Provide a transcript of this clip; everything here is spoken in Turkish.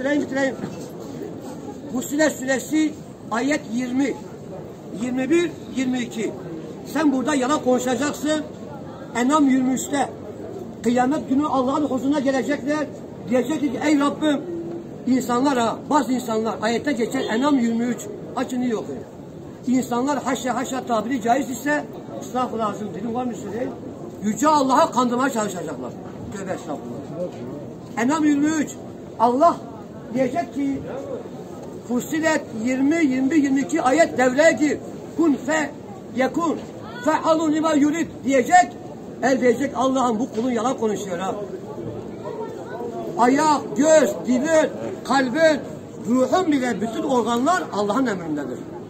bitireyim. Fussilet suresi ayet 20, 21, 22. Sen burada yalan konuşacaksın. Enam 23'te kıyamet günü Allah'ın huzuruna gelecekler. Diyecek ki ey Rabbim, insanlar bazı insanlar ayette geçen Enam 23 açın iyi okuyun. İnsanlar haşa tabiri caiz ise estağfurullah azim dilim var mı söyleyeyim? Yüce Allah'a kandırmaya çalışacaklar. Tövbe estağfurullah. Enam 23 Allah diyecek ki Fussilet 20, 21, 22 ayet devreye gir. Kun fe yekun fe'alun lima yurid diyecek. El diyecek Allah'ım bu kulun yalan konuşuyor ha. Ayak, göz, dilin, kalbin, ruhun bile bütün organlar Allah'ın emrindedir.